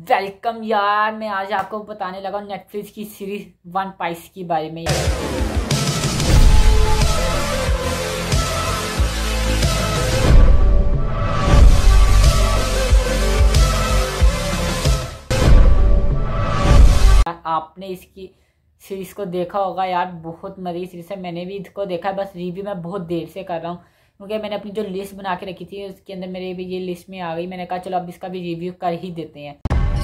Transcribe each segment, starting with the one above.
Welcome यार, मैं आज आपको बताने लगा हूँ नेटफ्लिक्स की सीरीज वन पीस के बारे में। आपने इसकी सीरीज को देखा होगा यार, बहुत मज़े की सीरीज है। मैंने भी इसको देखा है, बस रिव्यू मैं बहुत देर से कर रहा हूँ क्योंकि मैंने अपनी जो लिस्ट बना के रखी थी उसके अंदर मेरे भी ये लिस्ट में आ गई। मैंने कहा चलो अब इसका भी रिव्यू कर ही देते हैं।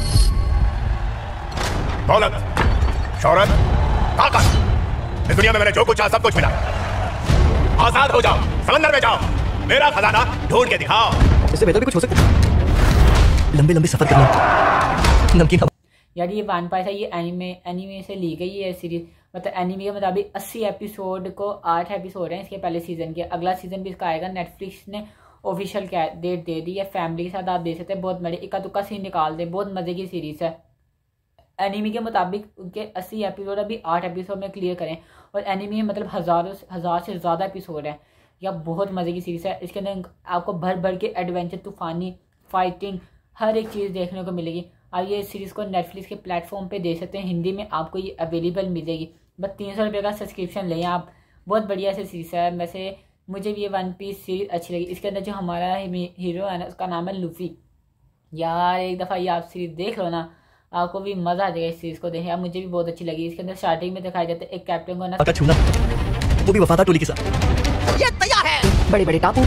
दौलत, शौहरत, ताकत, इस दुनिया में मैंने जो कुछ चाहा सब कुछ मिला। आजाद हो जाओ, समंदर में जाओ, मेरा खजाना ढूंढ के दिखाओ। इससे बेहतर भी कुछ हो सकता है। लंबे लंबे सफर करना, नमकीन यार ये वन पीस है, ये एनीमे से ली गई है सीरीज। मतलब एनीमे के मुताबिक 80 एपिसोड को 8 एपिसोड हैं इसके पहले सीजन के। अगला सीजन भी इसका आएगा। नेटफ्लिक्स ने ऑफिशियल डेट दे दी है। फैमिली के साथ आप देख सकते हैं, बहुत बड़े इक्का दुक्का सीन निकाल दे, बहुत मजे की सीरीज है। एनीमे के मुताबिक उनके 80 एपिसोड अभी 8 एपिसोड में क्लियर करें और एनीमे में मतलब हजार से ज़्यादा एपिसोड है। यह बहुत मज़े की सीरीज़ है। इसके अंदर आपको भर भर के एडवेंचर, तूफानी, फाइटिंग, हर एक चीज़ देखने को मिलेगी। आप ये सीरीज़ को नेटफ्लिक्स के प्लेटफॉर्म पे देख सकते हैं। हिंदी में आपको ये अवेलेबल मिलेगी। बस 300 रुपये का सब्सक्रिप्शन लें आप। बहुत बढ़िया सी सीरीज़ है। वैसे मुझे भी ये वन पीस सीरीज अच्छी लगी। इसके अंदर जो हमारा हीरो है ना, उसका नाम है लूफी। यार एक दफ़ा ये आप सीरीज़ देख लो ना, आपको भी मजा आ जाएगा इस चीज को देखें। यार मुझे भी बहुत अच्छी लगी। इसके अंदर स्टार्टिंग में दिखाया जाता है एक कैप्टन को ना छूना, वो भी वफादार टोली के साथ। ये तैयार है। बड़े बड़े टापू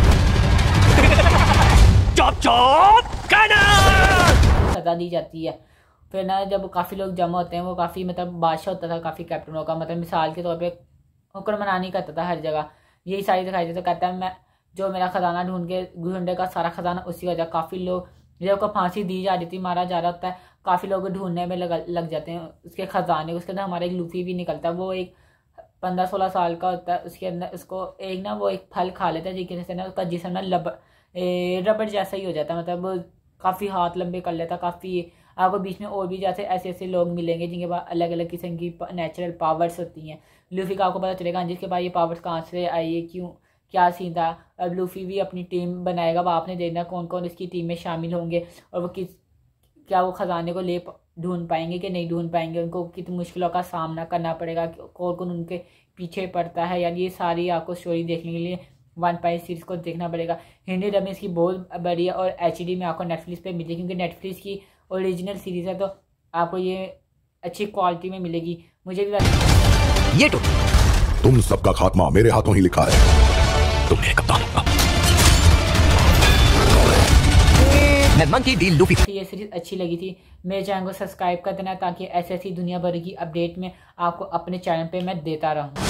सजा दी जाती है। फिर ना जब काफ़ी लोग जमा होते हैं, वो काफ़ी मतलब बादशाह होता था काफ़ी कैप्टनों का। मतलब मिसाल के तौर पे हुक्मरानी करता था हर जगह। यही सारी दिखाई देता। कहता है मैं जो मेरा खजाना ढूंढे का सारा खजाना उसी वजह। काफ़ी लोग जब को फांसी दी जा रही थी, मारा जा रहा होता है, काफ़ी लोग ढूंढने में लग जाते हैं उसके खजाने। उसके अंदर हमारा एक लूफी भी निकलता है। वो एक 15-16 साल का होता है। उसके अंदर उसको एक ना वो एक फल खा लेता है जिसकी वजह से ना उसका जिस्म ना रबड़ जैसा ही हो जाता है। मतलब वो काफ़ी हाथ लंबे कर लेता। काफ़ी आपको बीच में और भी जैसे ऐसे ऐसे लोग मिलेंगे जिनके पास अलग अलग किस्म की नेचुरल पावर्स होती हैं। लूफी का आपको पता चलेगा जिसके पास ये पावर्स कहाँ से आई है, क्यों, क्या सीन था। अब लूफी भी अपनी टीम बनाएगा। अब आपने देखना कौन कौन इसकी टीम में शामिल होंगे और वो क्या वो खजाने को ढूंढ पाएंगे कि नहीं ढूंढ पाएंगे। उनको कितनी मुश्किलों का सामना करना पड़ेगा, कौन कौन उनके पीछे पड़ता है। यार ये सारी आपको स्टोरी देखने के लिए वन पीस सीरीज को देखना पड़ेगा। हिंदी डबिंग इसकी बहुत बढ़िया और HD में आपको नेटफ्लिक्स पे मिलेगी क्योंकि नेटफ्लिक्स की ओरिजिनल सीरीज है, तो आपको ये अच्छी क्वालिटी में मिलेगी। मुझे भी ये तो तुम सबका खात्मा मेरे हाथों ही लिखा है। तुम मेरे कप्तान हो। मैं मंकी डी लूफी। ये सीरीज अच्छी लगी थी। मेरे चैनल को सब्सक्राइब कर देना ताकि ऐसी दुनिया भर की अपडेट में आपको अपने चैनल पे मैं देता रहूं।